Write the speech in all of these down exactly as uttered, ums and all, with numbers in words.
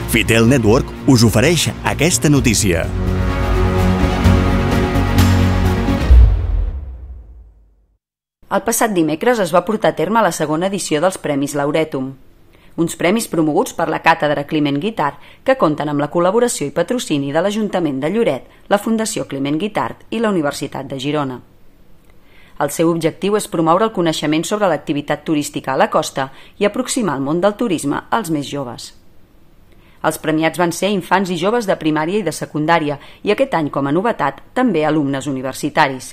Fitel Network us ofereix aquesta notícia. El passat dimecres es va portar a terme la segona edició dels Premis Lauretum, uns premis promoguts per la Càtedra Climent Guitart que compten amb la col·laboració i patrocini de l'Ajuntament de Lloret, la Fundació Climent Guitart i la Universitat de Girona. El seu objectiu és promoure el coneixement sobre l'activitat turística a la costa i aproximar el món del turisme als més joves. Els premiats van ser infants i joves de primària i de secundària i aquest any, com a novetat, també alumnes universitaris.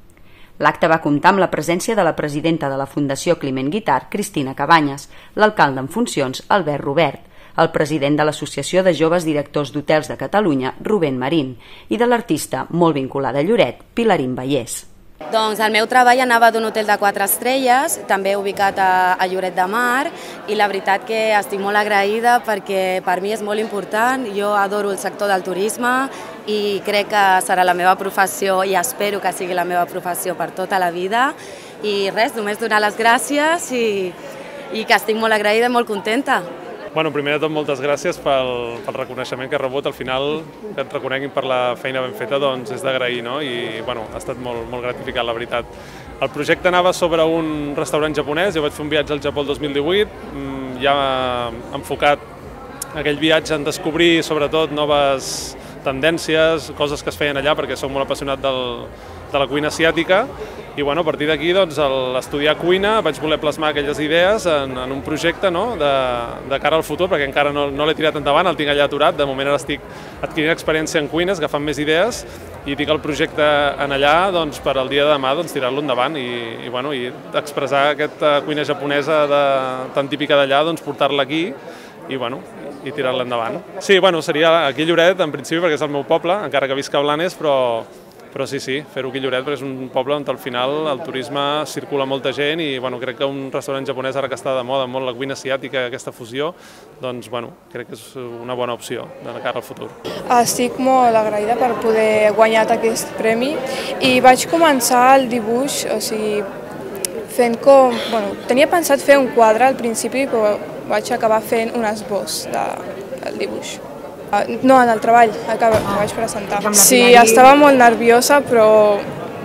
L'acte va comptar amb la presència de la presidenta de la Fundació Climent Guitart, Cristina Cabanyes, l'alcalde en funcions, Albert Robert, el president de l'Associació de Joves Directors d'Hotels de Catalunya, Rubén Marín, i de l'artista molt vinculada a Lloret, Pilarín Vallès. Doncs el meu treball anava d'un hotel de quatre estrelles, també ubicat a, a Lloret de Mar, i la veritat que estic molt agraïda perquè per mi és molt important. Jo adoro el sector del turisme i crec que serà la meva professió i espero que sigui la meva professió per tota la vida. I res, només donar les gràcies i, i que estic molt agraïda i molt contenta. Bueno, primer de tot, moltes gràcies pel, pel reconeixement que he rebut. Al final, que et reconeguin per la feina ben feta, doncs és d'agrair, no? I bueno, ha estat molt, molt gratificant, la veritat. El projecte anava sobre un restaurant japonès, jo vaig fer un viatge al Japó el dos mil divuit, ja enfocat aquell viatge en descobrir, sobretot, noves tendències, coses que es feien allà, perquè soc molt apassionat del, de la cuina asiàtica, i bueno, a partir d'aquí, doncs, a estudiar cuina vaig voler plasmar aquelles idees en, en un projecte, no? de, de cara al futur, perquè encara no, no l'he tirat endavant, el tinc allà aturat, de moment ara estic adquirint experiència en cuines, agafant més idees, i tinc el projecte en allà doncs, per al dia de demà doncs, tirar-lo endavant i, i, bueno, i expressar aquesta cuina japonesa de, tan típica d'allà, doncs, portar-la aquí i, bueno, i tirar-la endavant. Sí, bueno, seria aquí a Lloret, en principi, perquè és el meu poble, encara que visc a Blanes, però Però sí, sí, fer-ho aquí a Lloret, perquè és un poble on al final el turisme circula molta gent i bueno, crec que un restaurant japonès ara que està de moda molt la cuina asiàtica, aquesta fusió, doncs bueno, crec que és una bona opció de cara al futur. Estic molt agraïda per poder guanyar aquest premi i vaig començar el dibuix, o sigui, fent com... Bueno, tenia pensat fer un quadre al principi, però vaig acabar fent un esbós del dibuix. No, en el treball, que vaig presentar. Sí, estava molt nerviosa, però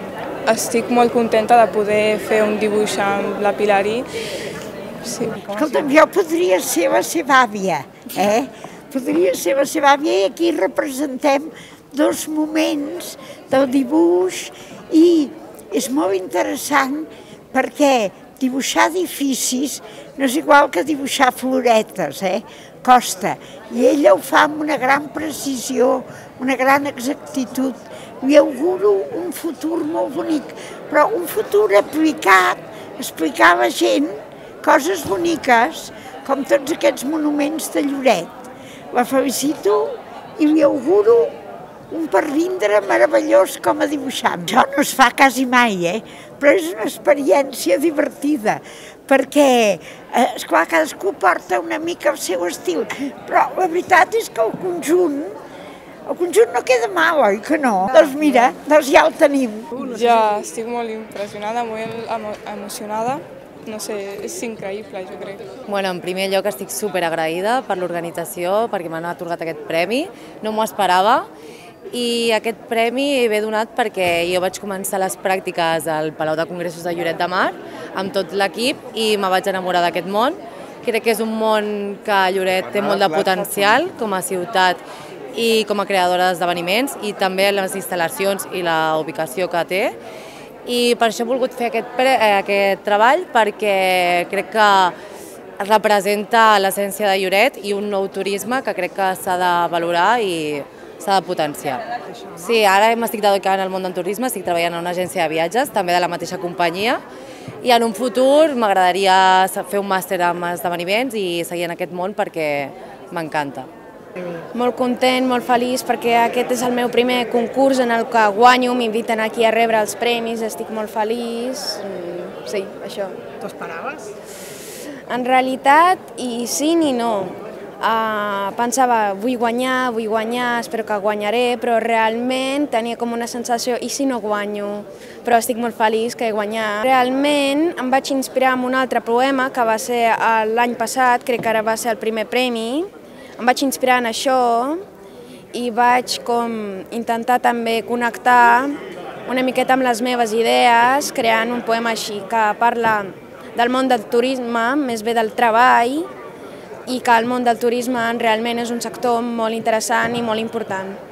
estic molt contenta de poder fer un dibuix amb la Pilarí. Sí. Escolta'm, jo podria ser la seva àvia, eh? Podria ser la seva àvia i aquí representem dos moments del dibuix i és molt interessant perquè dibuixar edificis no és igual que dibuixar floretes, eh? Costa, i ella ho fa amb una gran precisió, una gran exactitud. Li auguro un futur molt bonic, però un futur aplicat, explicar a la gent coses boniques, com tots aquests monuments de Lloret. La felicito i li auguro un pervindre meravellós com a dibuixant. Això no es fa quasi mai, eh? Però és una experiència divertida, perquè, eh, esclar, cadascú porta una mica el seu estil, però la veritat és que el conjunt, el conjunt no queda mal, oi que no? Doncs mira, doncs ja el tenim. Ja estic molt impressionada, molt emocionada. No sé, és increïble, jo crec. Bueno, en primer lloc estic superagraïda per l'organització, perquè m'han atorgat aquest premi, no m'ho esperava. I aquest premi ve donat perquè jo vaig començar les pràctiques al Palau de Congressos de Lloret de Mar amb tot l'equip i me vaig enamorar d'aquest món. Crec que és un món que Lloret té molt de potencial com a ciutat i com a creadora d'esdeveniments i també les instal·lacions i la ubicació que té. I per això he volgut fer aquest, aquest treball perquè crec que representa l'essència de Lloret i un nou turisme que crec que s'ha de valorar i s'ha de potenciar. Sí, ara m'estic dedicant al món del turisme, estic treballant en una agència de viatges, també de la mateixa companyia, i en un futur m'agradaria fer un màster en esdeveniments i seguir en aquest món perquè m'encanta. Molt content, molt feliç, perquè aquest és el meu primer concurs en el que guanyo, m'inviten aquí a rebre els premis, estic molt feliç. Sí, això. T'ho esperaves? En realitat, i sí ni no. Uh, pensava, vull guanyar, vull guanyar, espero que guanyaré, però realment tenia com una sensació, i si no guanyo? Però estic molt feliç que he guanyat. Realment em vaig inspirar en un altre poema que va ser l'any passat, crec que ara va ser el primer premi, em vaig inspirar en això i vaig com intentar també connectar una miqueta amb les meves idees, creant un poema així que parla del món del turisme, més bé del treball, i que el món del turisme realment és un sector molt interessant i molt important.